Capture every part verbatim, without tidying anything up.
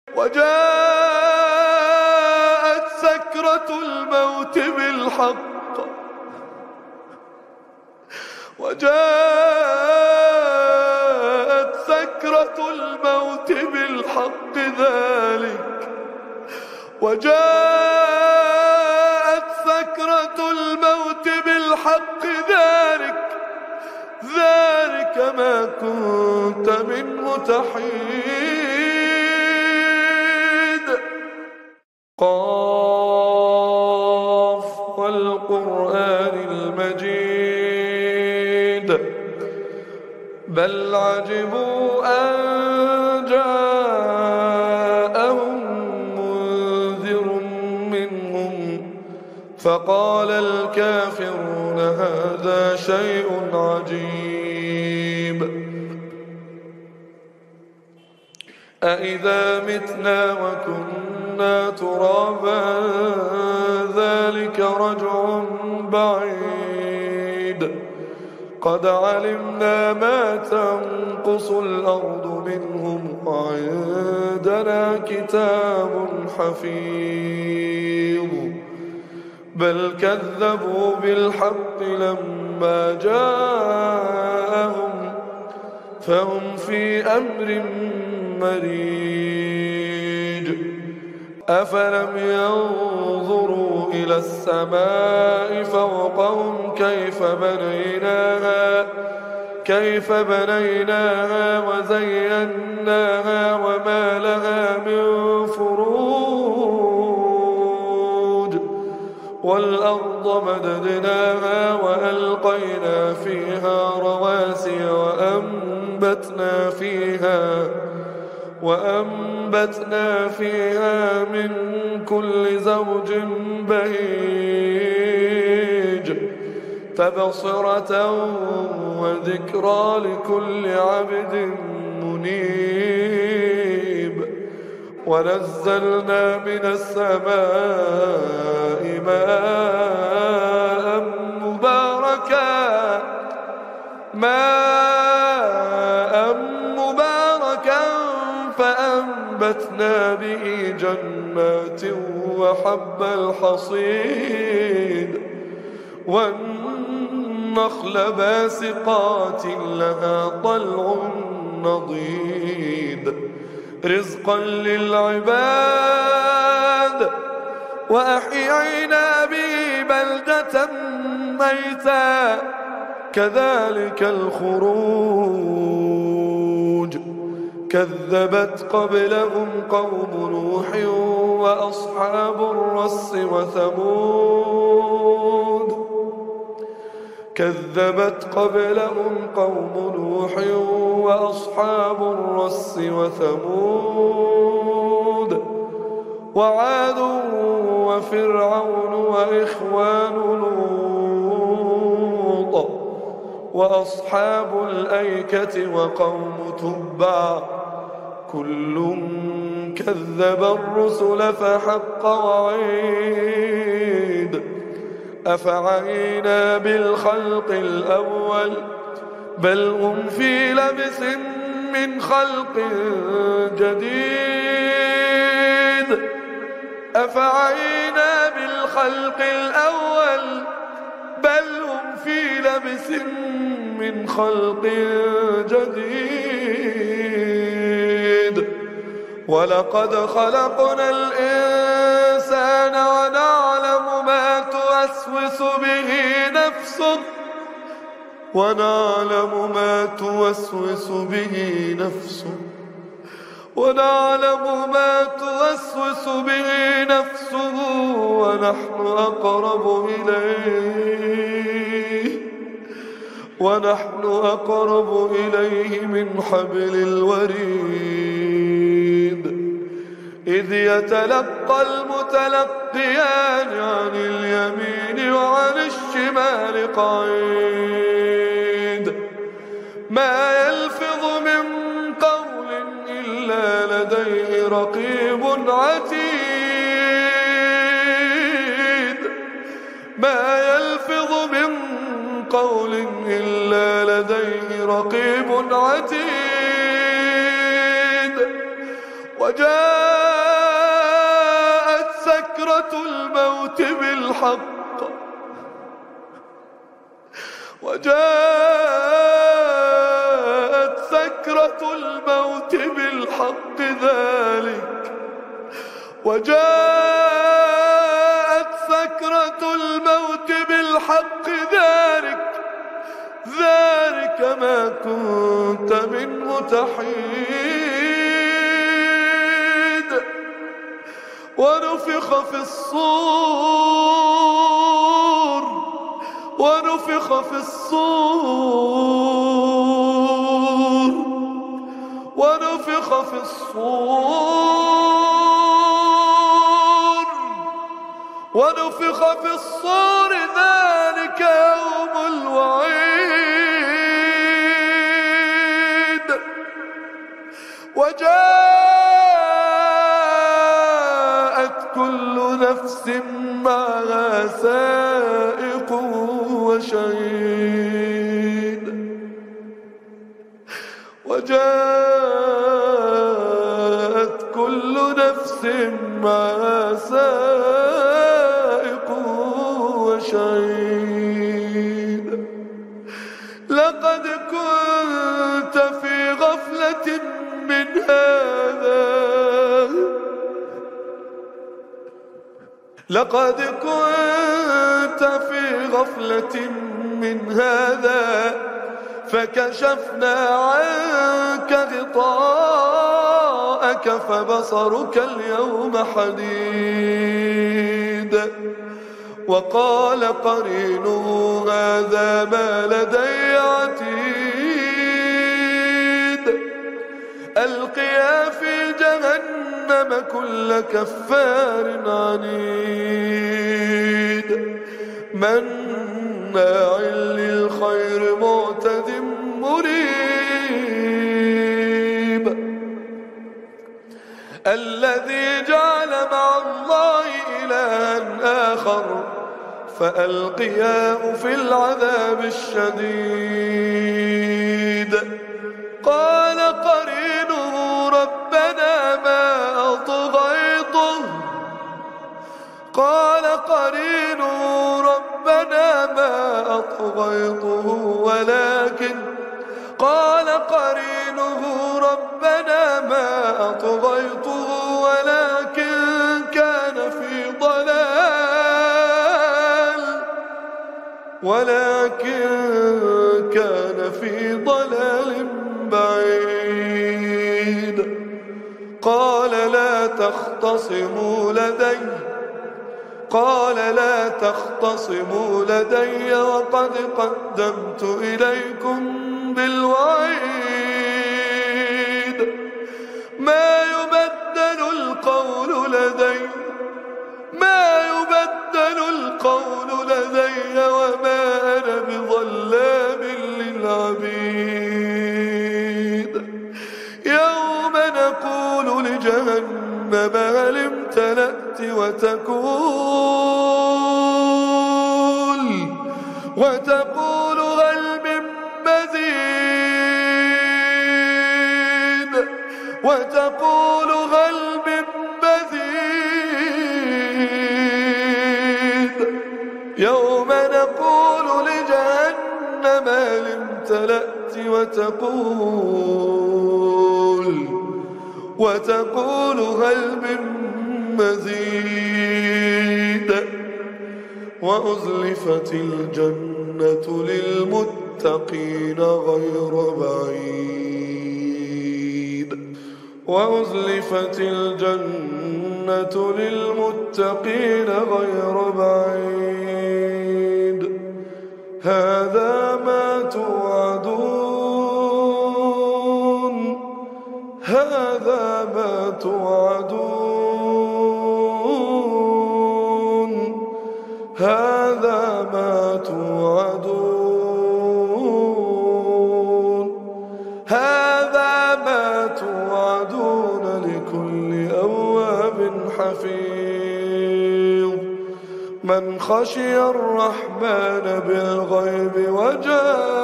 وجاءت سكرة الموت بالحق وجاءت سكرة الموت بالحق ذلك وجاءت سكرة الموت بالحق ذلك ذلك ما كنت منه تحيد. قاف والقرآن المجيد بل عجبوا أن جاءهم منذر منهم فقال الكافرون هذا شيء عجيب. أإذا متنا وكنا ترابا ذلك رجع بعيد قد علمنا ما تنقص الأرض منهم وعندنا كتاب حفيظ بل كذبوا بالحق لما جاءهم فهم في أمر مريج. أفلم ينظروا إلى السماء فوقهم كيف بنيناها كيف بنيناها وزيناها وما لها من فروج والأرض مددناها وألقينا فيها رواسي وأنبتنا فيها وأنبتنا فيها من كل زوج بهيج تبصرة وذكرى لكل عبد منيب. ونزلنا من السماء ماء مباركا ماء مباركا فأنبتنا به جنات وحب الحصيد والنخل باسقات لها طلع نضيد رزقا للعباد وأحيينا به بلدة ميتا كذلك الخروج. كذبت قبلهم قوم نوح وأصحاب الرس وثمود كذبت قبلهم قوم نوح وأصحاب الرس وثمود وعاد وفرعون وإخوان لوط وأصحاب الأيكة وقوم تبع كل كذب الرسل فحق وعيد. أفعينا بالخلق الأول بل هم في لبس من خلق جديد أفعينا بالخلق الأول بل هم في لبس من خلق جديد. ولقد خلقنا الإنسان ونعلم ما توسوس به نفسه ونعلم ما توسوس به نفسه ونعلم ما توسوس به نفسه ونحن أقرب إليه ونحن أقرب إليه من حبل الوريد إذ يتلقى المتلقيان عن اليمين وعن الشمال قعيد ما يلفظ من قول إلا لديه رقيب عتيد ما يلفظ من قول إلا لديه رقيب عتيد. وجاء سكرة الموت بالحق وجاءت سكرة الموت بالحق ذلك وجاءت سكرة الموت بالحق ذلك ذلك ما كنت منه تحيد ونفخ في الصور ونفخ في الصور ونفخ في الصور ونفخ في الصور ذلك يوم الوعيد وجاءت كل نفس معها سائق وشهيد وجاءت كل نفس معها سائق وشهيد لقد كنت في غفلة من هذا لقد كنت في غفلة من هذا فكشفنا عنك غطاءك فبصرك اليوم حديد وقال قرينه هذا ما لدي عتيد ألقيا في جهنم كل كفار عنيد مناع للخير معتد مريب الذي جعل مع الله إلها آخر فألقياه في العذاب الشديد قال قرينه ربنا ما أطغيته قال قرينه ربنا ما أطغيته ولكن قال قرينه ربنا ما أطغيته ولكن كان في ضلال ولكن كان في ضلال بعيد قال لا تختصموا لدي قال لا تختصموا لدي وقد قدمت إليكم بالوعيد ما يبدل القول لدي ما يبدل القول لدي وما أنا بظلام للعبيد يوم نقول لجهنم هل امتلأت وتقول وتقول هل من مزيد وتقول هل من مزيد يوم نقول لجهنم هل امتلأت وتقول وتقول هل من مزيد وأزلفت الجنة للمتقين غير بعيد وأزلفت الجنة للمتقين غير بعيد هذا ما توعدون هذا ما توعدون هذا ما توعدون هذا ما توعدون لكل أواب حفيظ من خشي الرحمن بالغيب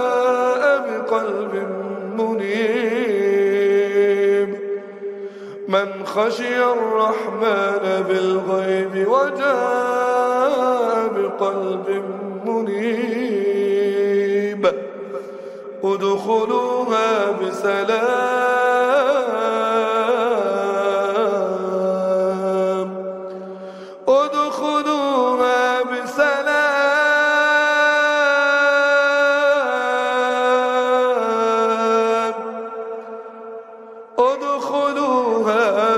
وجاء بقلب منيب من خشي الرحمن بالغيب وجاء بقلب منيب ادخلوها بسلام ادخلوها بسلام ادخلوها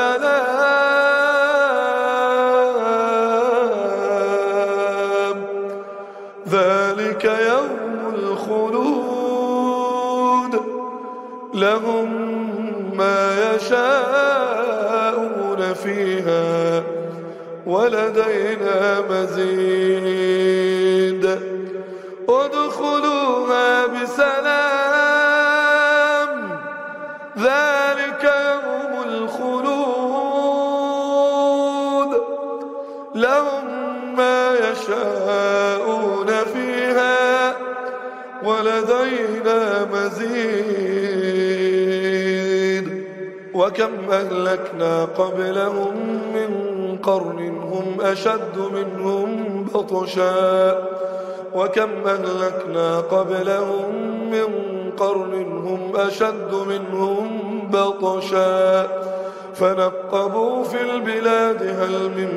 بسلام ذلك يوم الخلود لهم ما يشاءون فيها ولدينا مزيد ادخلوها بسلام ذلك يوم الخلود لهم ما يشاءون فيها ولدينا مزيد وكم أهلكنا قبلهم من قرن هم أشد منهم بطشا وكم أهلكنا قبلهم من قرن هم أشد منهم بطشا فنقبوا في البلاد هل من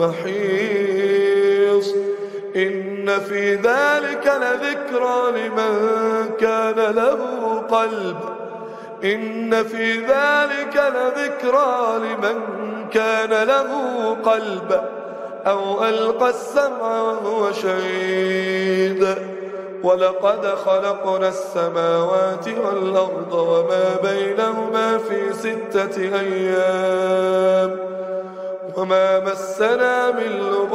محيص إن في ذلك لذكرى لمن كان له قلب إن في ذلك لذكرى لمن كان له قلب أو ألقى السمع وهو شهيد ولقد خلقنا السماوات والأرض وما بينهما في ستة أيام وما مسنا من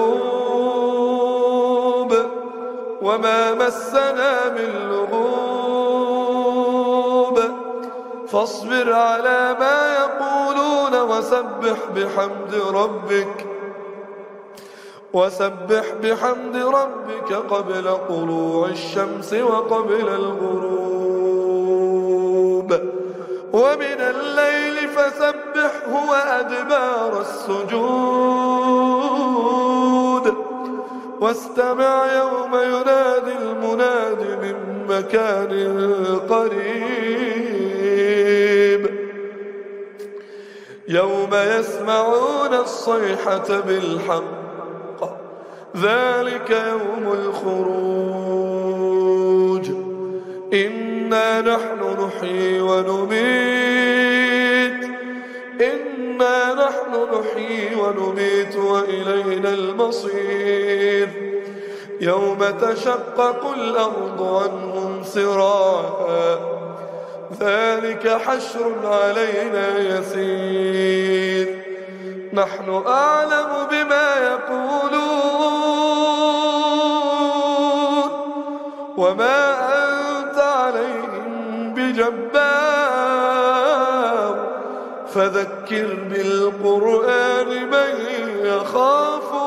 لغوب وما مسنا من لغوب فاصبر على ما يقولون وسبح بحمد ربك وسبح بحمد ربك قبل طلوع الشمس وقبل الغروب ومن الليل فسبحه وأدبار السجود واستمع يوم ينادي المناد من مكان قريب يوم يسمعون الصيحة بالحق ذلك يوم الخروج إنا نحن نحيي ونميت إنا نحن نحيي ونميت وإلينا المصير يوم تشقق الأرض عنهم سراعا ذلك حشر علينا يسير نحن أعلم بما يقولون وما أنت عليهم بجبار فذكر بالقرآن من يخاف